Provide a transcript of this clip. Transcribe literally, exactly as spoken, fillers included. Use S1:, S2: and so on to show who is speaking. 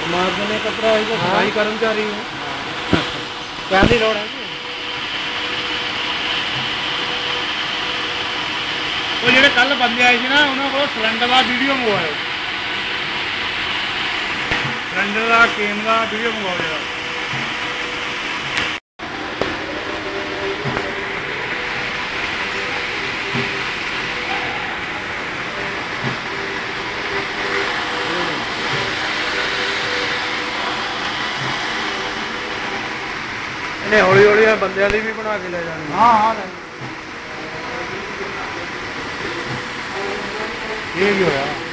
S1: ਮਾਰ ਦਿੰਦੇ ਕੱਪੜਾ ਇਹ ਸਫਾਈ ਕਰਮਚਾਰੀ ਹੋ ਕਹਿਣ ਦੀ ਲੋੜ ਹੈ
S2: ਉਹ ਜਿਹੜੇ ਕੱਲ ਬੰਦੇ ਆਏ ਸੀ ਨਾ ਉਹਨਾਂ ਕੋਲ ਸਿਲੰਡਰ ਦਾ ਵੀਡੀਓ ਮੰਗਵਾਇਓ ਸਿਲੰਡਰ ਦਾ ਕੇਮ ਦਾ ਵੀਡੀਓ ਮੰਗਵਾਓ ਜਰਾ
S1: ਇਹਨੇ ਹੌਲੀ ਹੌਲੀ ਬੰਦਿਆਂ ਦੀ ਵੀ ਬਣਾ ਕੇ ਲੈ ਜਾਣੀ
S2: ਹਾਂ ਹਾਂ ਇਹ ਕੀ ਹੋਇਆ